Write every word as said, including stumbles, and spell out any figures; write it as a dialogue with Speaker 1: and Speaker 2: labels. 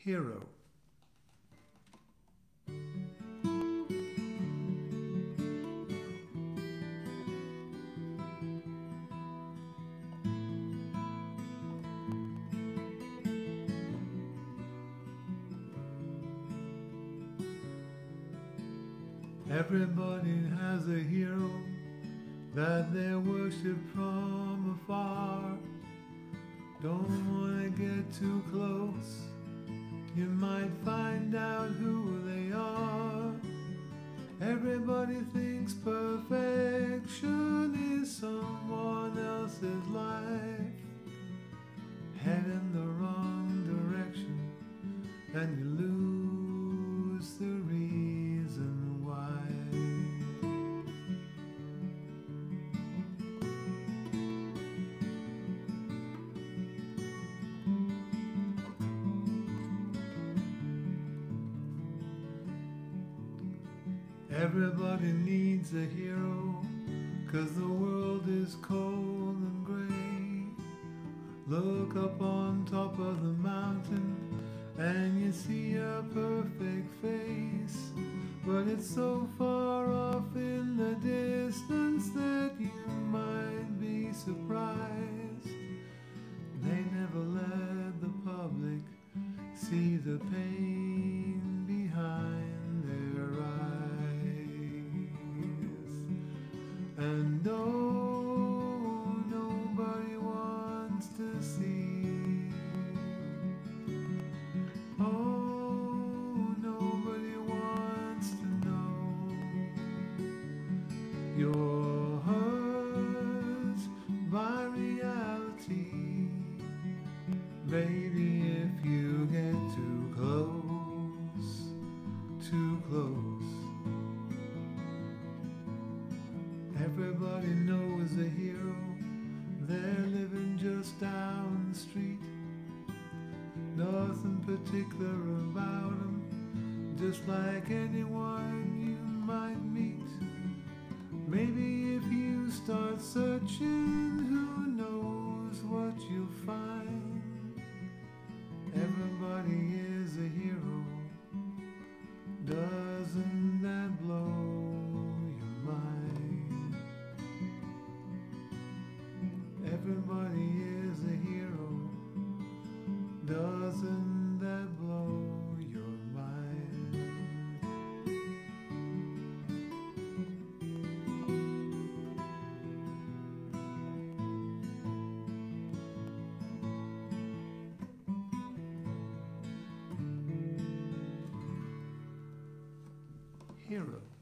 Speaker 1: Hero. Everybody has a hero that they worship from afar. Don't wanna get too close, you might find out who they are. Everybody thinks perfection is someone else's life. Head in the wrong direction and you lose the reason why. Everybody needs a hero, 'cause the world is cold and gray. Look up on top of the mountain and you see a perfect face, but it's so far off in the distance that you might be surprised. They never let the public see the pain behind their eyes. And no, nobody wants to see. Oh, nobody wants to know. You're hurt by reality, baby, if you get too close, too close. Everybody knows a hero, they're living just down the street. Nothing particular about them, just like anyone you might meet. Maybe if you start searching, who knows what you'll find. Everybody is a hero, doesn't that blow your mind? Everybody is a hero, doesn't that blow your mind? Hero.